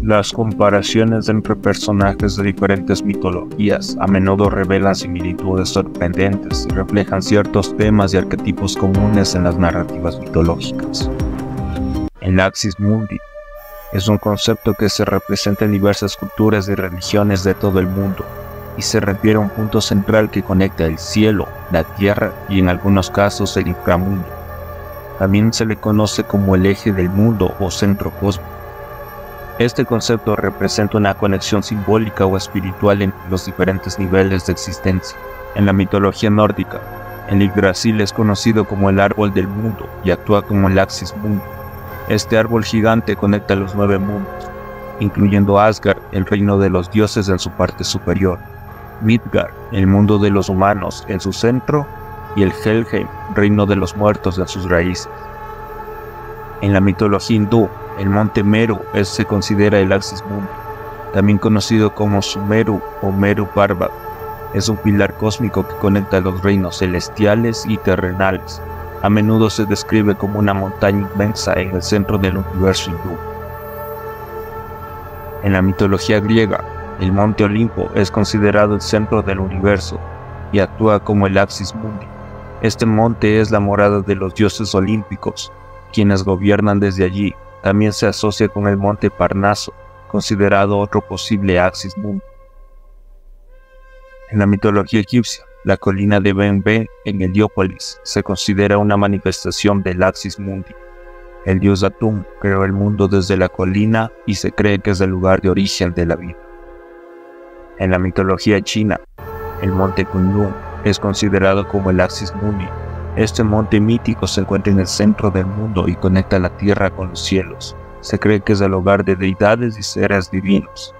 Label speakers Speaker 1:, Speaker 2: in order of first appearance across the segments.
Speaker 1: Las comparaciones entre personajes de diferentes mitologías a menudo revelan similitudes sorprendentes y reflejan ciertos temas y arquetipos comunes en las narrativas mitológicas. El Axis Mundi es un concepto que se representa en diversas culturas y religiones de todo el mundo y se refiere a un punto central que conecta el cielo, la tierra y en algunos casos el inframundo. También se le conoce como el eje del mundo o centro cósmico. Este concepto representa una conexión simbólica o espiritual entre los diferentes niveles de existencia. En la mitología nórdica, el Yggdrasil es conocido como el árbol del mundo y actúa como el Axis Mundi. Este árbol gigante conecta los 9 mundos, incluyendo Asgard, el reino de los dioses en su parte superior, Midgard, el mundo de los humanos en su centro, y el Helheim, reino de los muertos en sus raíces. En la mitología hindú, el monte Meru se considera el Axis Mundi, también conocido como Sumeru o Meru Parvat. Es un pilar cósmico que conecta los reinos celestiales y terrenales. A menudo se describe como una montaña inmensa en el centro del universo hindú. En la mitología griega, el monte Olimpo es considerado el centro del universo y actúa como el Axis Mundi. Este monte es la morada de los dioses olímpicos, quienes gobiernan desde allí. También se asocia con el monte Parnaso, considerado otro posible Axis Mundi. En la mitología egipcia, la colina de Benbe en Heliópolis se considera una manifestación del Axis Mundi. El dios Atum creó el mundo desde la colina y se cree que es el lugar de origen de la vida. En la mitología china, el monte Kunlun es considerado como el Axis Mundi. Este monte mítico se encuentra en el centro del mundo y conecta la tierra con los cielos. Se cree que es el hogar de deidades y seres divinos.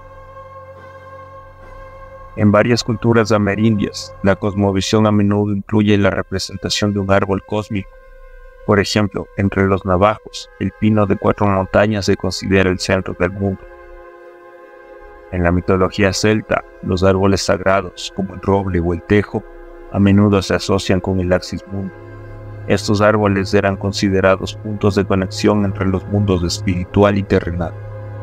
Speaker 1: En varias culturas amerindias, la cosmovisión a menudo incluye la representación de un árbol cósmico. Por ejemplo, entre los navajos, el pino de 4 montañas se considera el centro del mundo. En la mitología celta, los árboles sagrados, como el roble o el tejo, a menudo se asocian con el Axis Mundi. Estos árboles eran considerados puntos de conexión entre los mundos espiritual y terrenal.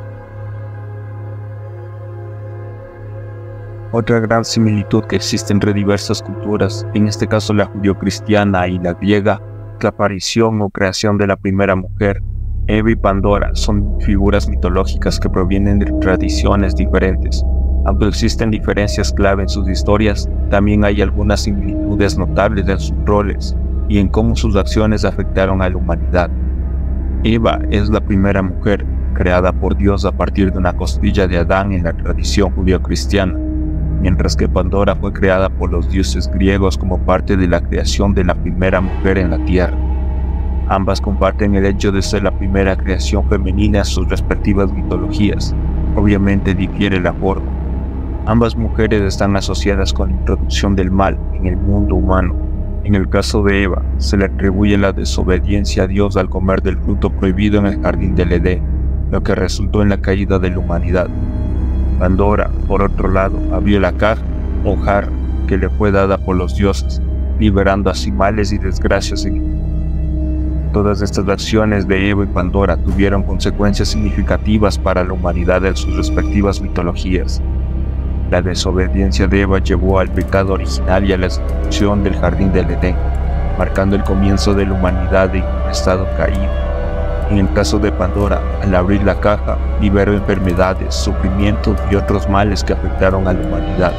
Speaker 1: Otra gran similitud que existe entre diversas culturas, en este caso la judio-cristiana y la griega, es la aparición o creación de la primera mujer. Eva y Pandora son figuras mitológicas que provienen de tradiciones diferentes. Aunque existen diferencias clave en sus historias, también hay algunas similitudes notables en sus roles y en cómo sus acciones afectaron a la humanidad. Eva es la primera mujer creada por Dios a partir de una costilla de Adán en la tradición judío-cristiana, mientras que Pandora fue creada por los dioses griegos como parte de la creación de la primera mujer en la tierra. Ambas comparten el hecho de ser la primera creación femenina en sus respectivas mitologías. Obviamente difiere la forma. Ambas mujeres están asociadas con la introducción del mal en el mundo humano. En el caso de Eva, se le atribuye la desobediencia a Dios al comer del fruto prohibido en el jardín del Edén, lo que resultó en la caída de la humanidad. Pandora, por otro lado, abrió la caja o jarra que le fue dada por los dioses, liberando así males y desgracias en él. Todas estas acciones de Eva y Pandora tuvieron consecuencias significativas para la humanidad en sus respectivas mitologías. La desobediencia de Eva llevó al pecado original y a la destrucción del jardín del Edén, marcando el comienzo de la humanidad en un estado caído. En el caso de Pandora, al abrir la caja, liberó enfermedades, sufrimientos y otros males que afectaron a la humanidad.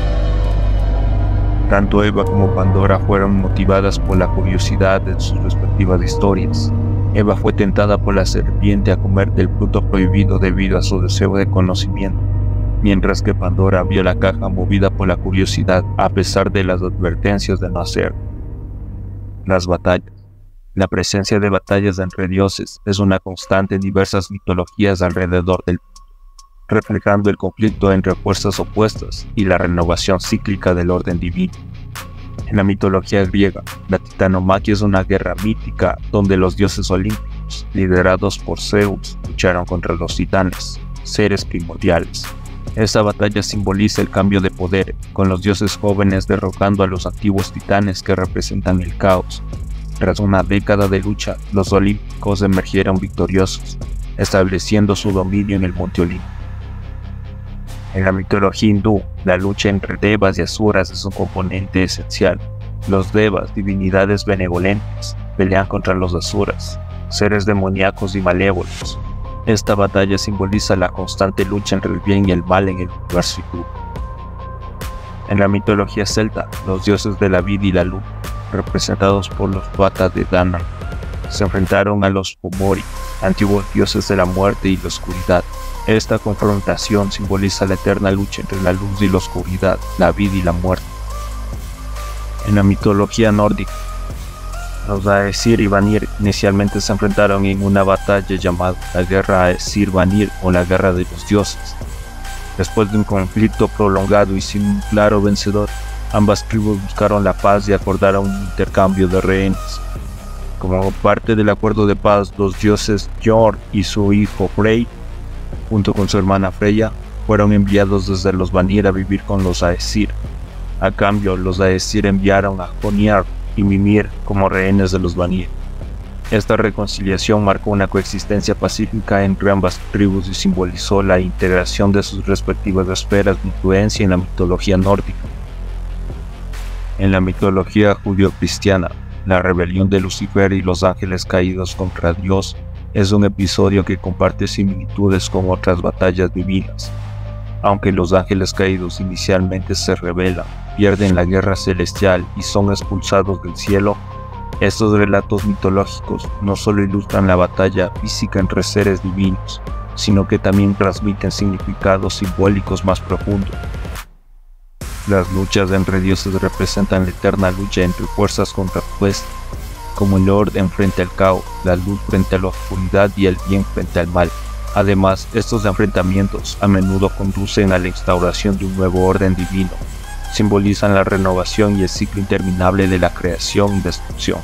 Speaker 1: Tanto Eva como Pandora fueron motivadas por la curiosidad en sus respectivas historias. Eva fue tentada por la serpiente a comer del fruto prohibido debido a su deseo de conocimiento, mientras que Pandora abrió la caja movida por la curiosidad a pesar de las advertencias de no hacerlo. Las batallas. La presencia de batallas entre dioses es una constante en diversas mitologías alrededor del mundo, reflejando el conflicto entre fuerzas opuestas y la renovación cíclica del orden divino. En la mitología griega, la titanomaquia es una guerra mítica donde los dioses olímpicos, liderados por Zeus, lucharon contra los titanes, seres primordiales. Esta batalla simboliza el cambio de poder, con los dioses jóvenes derrotando a los antiguos titanes que representan el caos. Tras una década de lucha, los olímpicos emergieron victoriosos. estableciendo su dominio en el monte Olimpo. En la mitología hindú, la lucha entre devas y asuras es un componente esencial. Los devas, divinidades benevolentes, pelean contra los asuras, seres demoníacos y malévolos. Esta batalla simboliza la constante lucha entre el bien y el mal en el universo hindú. En la mitología celta, los dioses de la vida y la luz, representados por los Vata de Dana, se enfrentaron a los Fomori, antiguos dioses de la muerte y la oscuridad. Esta confrontación simboliza la eterna lucha entre la luz y la oscuridad, la vida y la muerte. En la mitología nórdica, los Aesir y Vanir inicialmente se enfrentaron en una batalla llamada la Guerra Aesir-Vanir o la Guerra de los Dioses. Después de un conflicto prolongado y sin un claro vencedor, ambas tribus buscaron la paz y acordaron un intercambio de rehenes. Como parte del acuerdo de paz, los dioses Jord y su hijo Frey, junto con su hermana Freya, fueron enviados desde los Vanir a vivir con los Aesir. A cambio, los Aesir enviaron a Honiar y Mimir como rehenes de los Vanir. Esta reconciliación marcó una coexistencia pacífica entre ambas tribus y simbolizó la integración de sus respectivas esferas de influencia en la mitología nórdica. En la mitología judío-cristiana, la rebelión de Lucifer y los ángeles caídos contra Dios es un episodio que comparte similitudes con otras batallas divinas. Aunque los ángeles caídos inicialmente se rebelan, pierden la guerra celestial y son expulsados del cielo, estos relatos mitológicos no solo ilustran la batalla física entre seres divinos, sino que también transmiten significados simbólicos más profundos. Las luchas entre dioses representan la eterna lucha entre fuerzas contrapuestas, como el orden frente al caos, la luz frente a la oscuridad y el bien frente al mal. Además, estos enfrentamientos a menudo conducen a la instauración de un nuevo orden divino, simbolizan la renovación y el ciclo interminable de la creación y destrucción.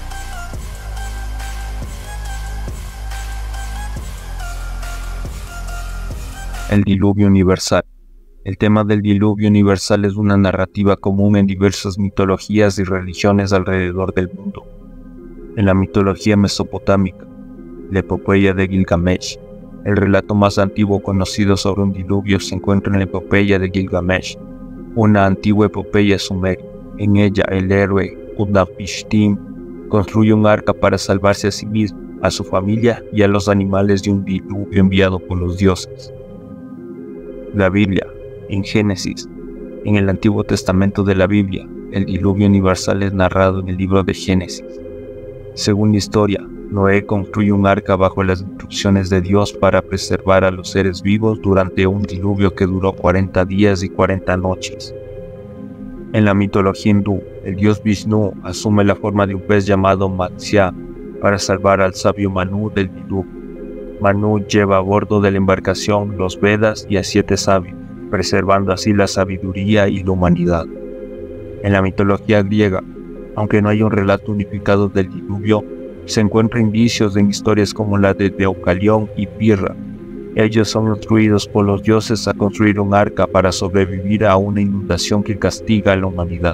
Speaker 1: El diluvio universal. El tema del diluvio universal es una narrativa común en diversas mitologías y religiones alrededor del mundo. En la mitología mesopotámica, la epopeya de Gilgamesh, el relato más antiguo conocido sobre un diluvio se encuentra en la epopeya de Gilgamesh, una antigua epopeya sumeria. En ella, el héroe Utnapishtim construye un arca para salvarse a sí mismo, a su familia y a los animales de un diluvio enviado por los dioses. La Biblia, en Génesis, en el Antiguo Testamento de la Biblia, el diluvio universal es narrado en el libro de Génesis. Según la historia, Noé construye un arca bajo las instrucciones de Dios para preservar a los seres vivos durante un diluvio que duró 40 días y 40 noches. En la mitología hindú, el dios Vishnu asume la forma de un pez llamado Matsya para salvar al sabio Manu del diluvio. Manu lleva a bordo de la embarcación los Vedas y a 7 sabios, preservando así la sabiduría y la humanidad. En la mitología griega, aunque no hay un relato unificado del diluvio, se encuentran indicios en historias como la de Deucalión y Pirra. Ellos son instruidos por los dioses a construir un arca para sobrevivir a una inundación que castiga a la humanidad.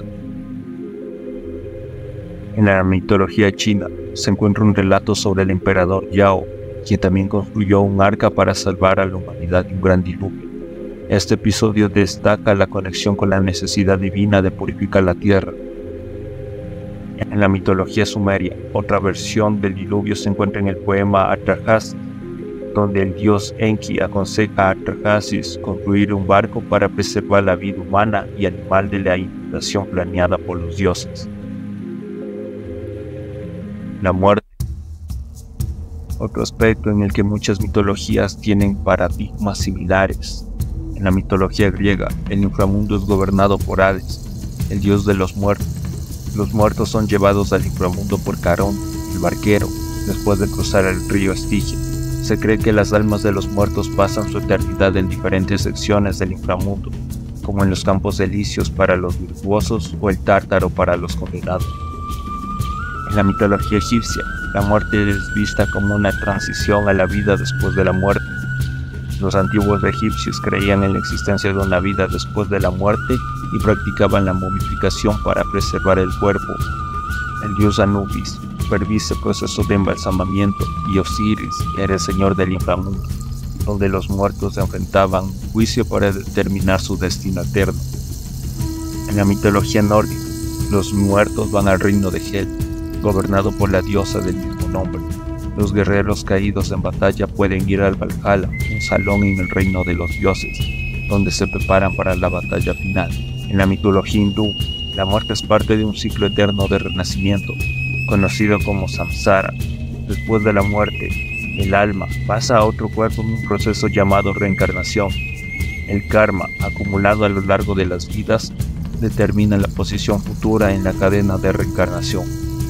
Speaker 1: En la mitología china se encuentra un relato sobre el emperador Yao, quien también construyó un arca para salvar a la humanidad de un gran diluvio. Este episodio destaca la conexión con la necesidad divina de purificar la tierra. En la mitología sumeria, otra versión del diluvio se encuentra en el poema Atrahasis, donde el dios Enki aconseja a Atrahasis construir un barco para preservar la vida humana y animal de la inundación planeada por los dioses. La muerte. Otro aspecto en el que muchas mitologías tienen paradigmas similares. En la mitología griega, el inframundo es gobernado por Hades, el dios de los muertos. Los muertos son llevados al inframundo por Carón, el barquero, después de cruzar el río Estigia. Se cree que las almas de los muertos pasan su eternidad en diferentes secciones del inframundo, como en los campos elíseos para los virtuosos o el tártaro para los condenados. En la mitología egipcia, la muerte es vista como una transición a la vida después de la muerte. Los antiguos egipcios creían en la existencia de una vida después de la muerte y practicaban la momificación para preservar el cuerpo. El dios Anubis, supervisa el proceso de embalsamamiento, y Osiris era el señor del inframundo, donde los muertos se enfrentaban a un juicio para determinar su destino eterno. En la mitología nórdica, los muertos van al reino de Hel, gobernado por la diosa del mismo nombre. Los guerreros caídos en batalla pueden ir al Valhalla, un salón en el reino de los dioses, donde se preparan para la batalla final. En la mitología hindú, la muerte es parte de un ciclo eterno de renacimiento, conocido como samsara. Después de la muerte, el alma pasa a otro cuerpo en un proceso llamado reencarnación. El karma, acumulado a lo largo de las vidas, determina la posición futura en la cadena de reencarnación.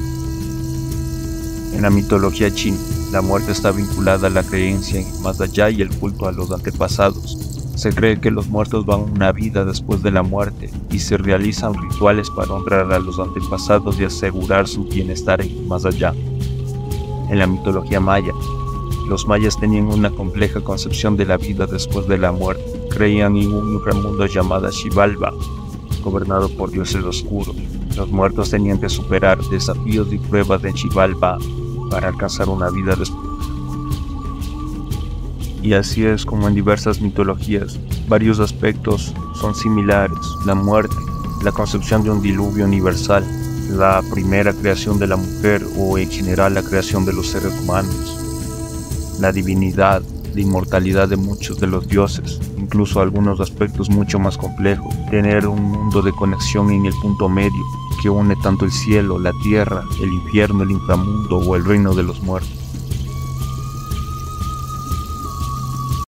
Speaker 1: En la mitología china, la muerte está vinculada a la creencia en el más allá y el culto a los antepasados. Se cree que los muertos van a una vida después de la muerte y se realizan rituales para honrar a los antepasados y asegurar su bienestar en el más allá. En la mitología maya, los mayas tenían una compleja concepción de la vida después de la muerte. Creían en un inframundo llamado Xibalba, gobernado por dioses oscuros. Los muertos tenían que superar desafíos y pruebas de Xibalba para alcanzar una vida después. Y así es como en diversas mitologías, varios aspectos son similares: la muerte, la concepción de un diluvio universal, la primera creación de la mujer o en general la creación de los seres humanos, la divinidad, la inmortalidad de muchos de los dioses, incluso algunos aspectos mucho más complejos, tener un mundo de conexión en el punto medio que une tanto el cielo, la tierra, el infierno, el inframundo o el reino de los muertos.